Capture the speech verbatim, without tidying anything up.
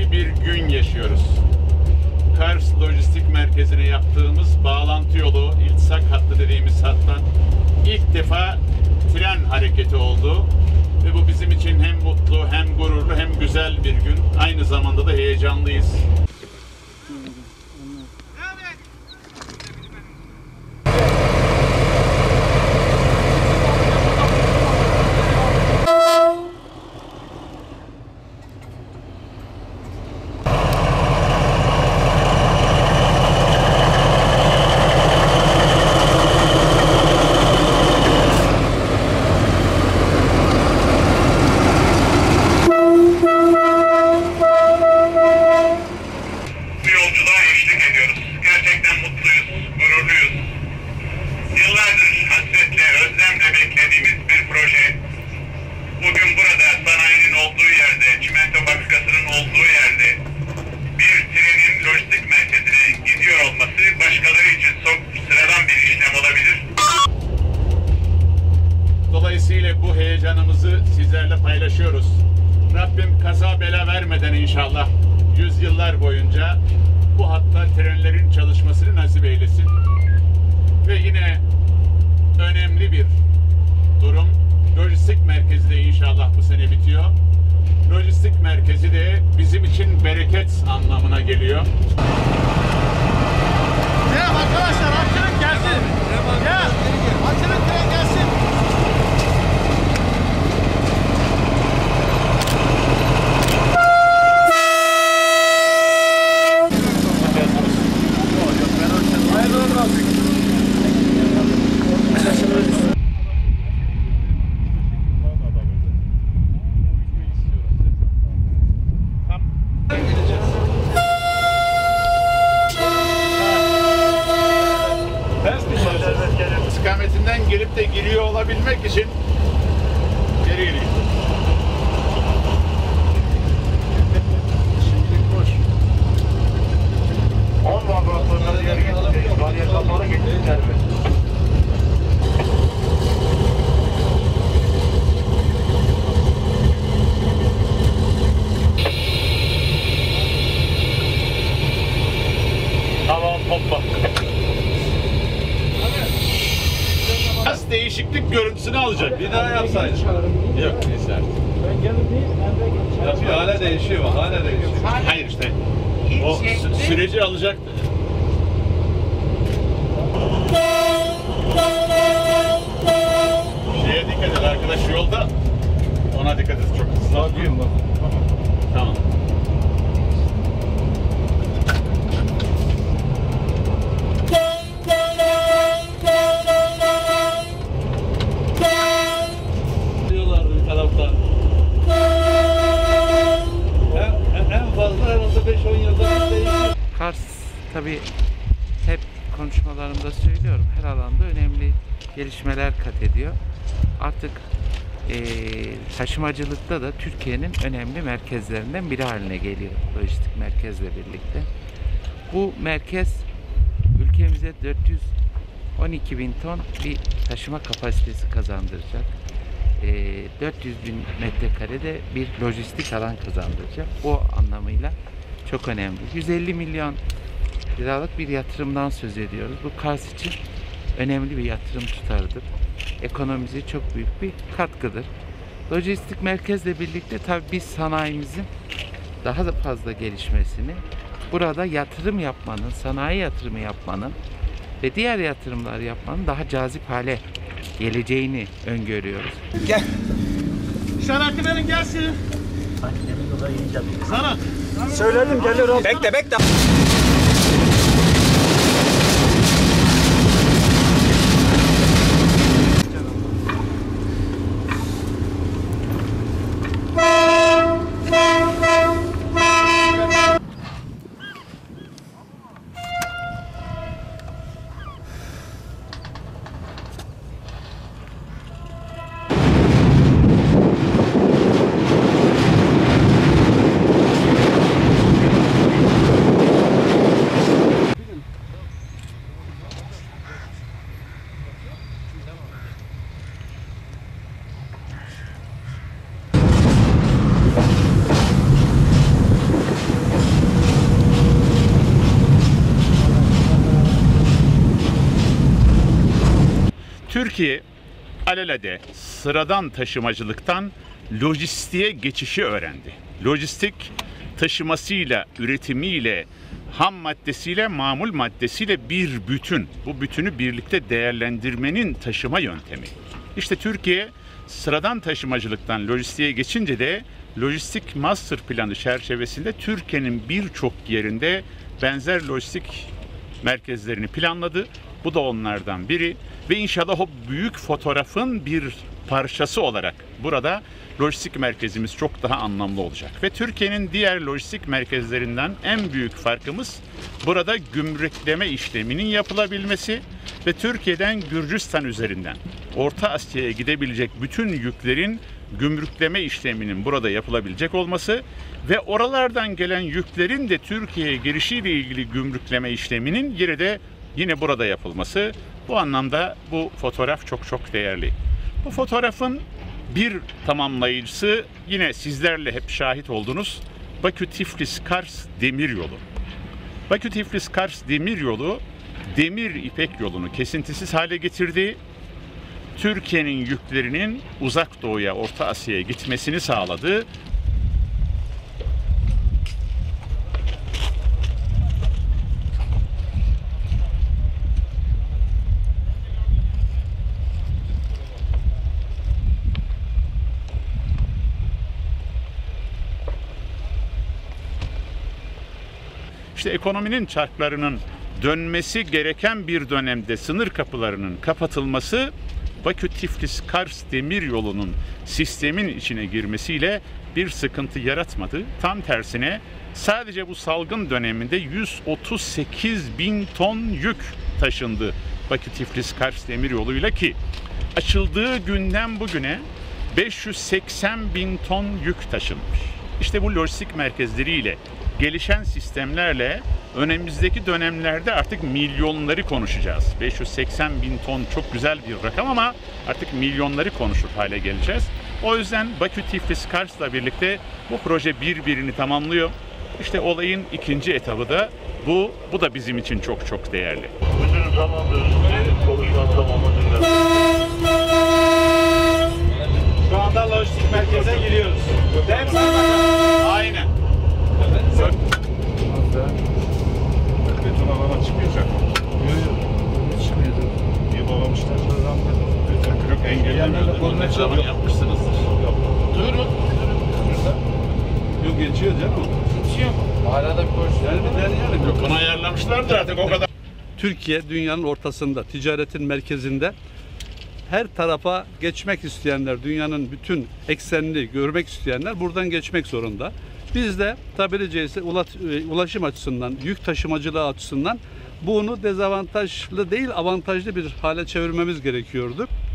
önemli bir gün yaşıyoruz. Kars Lojistik Merkezi'ne yaptığımız bağlantı yolu, iltisak hattı dediğimiz hattan ilk defa tren hareketi oldu. Ve bu bizim için hem mutlu, hem gururlu, hem güzel bir gün. Aynı zamanda da heyecanlıyız. Bugün burada sanayinin olduğu yerde, çimento fabrikasının olduğu yerde bir trenin lojistik merkezine gidiyor olması başkaları için çok sıradan bir işlem olabilir. Dolayısıyla bu heyecanımızı sizlerle paylaşıyoruz. Rabbim kaza bela vermeden inşallah yüzyıllar boyunca bu hatta trenlerin çalışmasını nasip eylesin. Ve yine önemli bir durum. Lojistik merkezi de inşallah bu sene bitiyor. Lojistik merkezi de bizim için bereket anlamına geliyor. Ya arkadaşlar açılın gelsin. Ya açılın tren gelsin. İstikametinden gelip de giriyor olabilmek için geri giriyor. Şimdilik boş. on laboratuvarları geri getirecek. Varyatları getirecekler mi? Tamam, hoppa. Biraz değişiklik görüntüsünü alacak. Bir daha yapsaydın. Yok neyse artık. Yapıyor, hala değişiyor bak, hala değişiyor. Hayır işte. O sü- süreci alacaktı. Şeye dikkat et arkadaş yolda. Ona dikkat et, çok hızlı. Bakıyorum bak. Tamam. Diyorlardı bir taraftan. En, en fazla herhalde beş on yılda bir değişiyor. Kars tabii hep konuşmalarımda söylüyorum, her alanda önemli gelişmeler kat ediyor. Artık eee, taşımacılıkta da Türkiye'nin önemli merkezlerinden biri haline geliyor lojistik merkezle birlikte. Bu merkez ülkemize dört yüz on iki bin ton bir taşıma kapasitesi kazandıracak. Eee, dört yüz bin metrekarede bir lojistik alan kazandıracak. O anlamıyla çok önemli. yüz elli milyon liralık bir yatırımdan söz ediyoruz. Bu Kars için önemli bir yatırım tutarıdır. Ekonomimize çok büyük bir katkıdır. Lojistik merkezle birlikte tabii biz sanayimizin daha da fazla gelişmesini, burada yatırım yapmanın, sanayi yatırımı yapmanın ve diğer yatırımlar yapmanın daha cazip hale geleceğini öngörüyoruz. Gel. İşareti verin gelsin. Sana. Söyledim geliyorum. Bekle bekle. Türkiye alelade sıradan taşımacılıktan lojistiğe geçişi öğrendi. Lojistik taşımasıyla, üretimiyle, ham maddesiyle, mamul maddesiyle bir bütün. Bu bütünü birlikte değerlendirmenin taşıma yöntemi. İşte Türkiye sıradan taşımacılıktan lojistiğe geçince de lojistik master planı çerçevesinde Türkiye'nin birçok yerinde benzer lojistik merkezlerini planladı. Bu da onlardan biri ve inşallah o büyük fotoğrafın bir parçası olarak burada lojistik merkezimiz çok daha anlamlı olacak. Ve Türkiye'nin diğer lojistik merkezlerinden en büyük farkımız burada gümrükleme işleminin yapılabilmesi ve Türkiye'den Gürcistan üzerinden Orta Asya'ya gidebilecek bütün yüklerin gümrükleme işleminin burada yapılabilecek olması ve oralardan gelen yüklerin de Türkiye'ye girişiyle ilgili gümrükleme işleminin yine de yine burada yapılması. Bu anlamda bu fotoğraf çok çok değerli. Bu fotoğrafın bir tamamlayıcısı yine sizlerle hep şahit oldunuz. Bakü-Tiflis-Kars demiryolu. Bakü-Tiflis-Kars demiryolu demir ipek yolunu kesintisiz hale getirdi. Türkiye'nin yüklerinin uzak doğuya, Orta Asya'ya gitmesini sağladı. İşte ekonominin çarklarının dönmesi gereken bir dönemde sınır kapılarının kapatılması Bakü-Tiflis-Kars demiryolunun sistemin içine girmesiyle bir sıkıntı yaratmadı. Tam tersine sadece bu salgın döneminde yüz otuz sekiz bin ton yük taşındı Bakü-Tiflis-Kars demiryoluyla ki açıldığı günden bugüne beş yüz seksen bin ton yük taşınmış. İşte bu lojistik merkezleriyle, gelişen sistemlerle önümüzdeki dönemlerde artık milyonları konuşacağız. beş yüz seksen bin ton çok güzel bir rakam ama artık milyonları konuşur hale geleceğiz. O yüzden Bakü-Tiflis-Kars'la birlikte bu proje birbirini tamamlıyor. İşte olayın ikinci etabı da bu. Bu da bizim için çok çok değerli. Müdürüm tamamdır. Konuşmanın tamamını. Şu anda lojistik merkeze giriyoruz. Değil mi Sayın Bakan? Aynen. Beton alana çıkmayacak. Niye bağlamışlar? Beton kırık engellemiyor. Ne zaman yapmışsınızdır? Duyurun. Yok geçiyor değil mi? Geçiyor mu? Hala da bir boş. Yani bir deneyelim. Yok, bunu ayarlamışlardır artık o kadar. Türkiye dünyanın ortasında, ticaretin merkezinde. Her tarafa geçmek isteyenler, dünyanın bütün eksenini görmek isteyenler buradan geçmek zorunda. Biz de tabiri caizse ulaşım açısından, yük taşımacılığı açısından bunu dezavantajlı değil, avantajlı bir hale çevirmemiz gerekiyordu.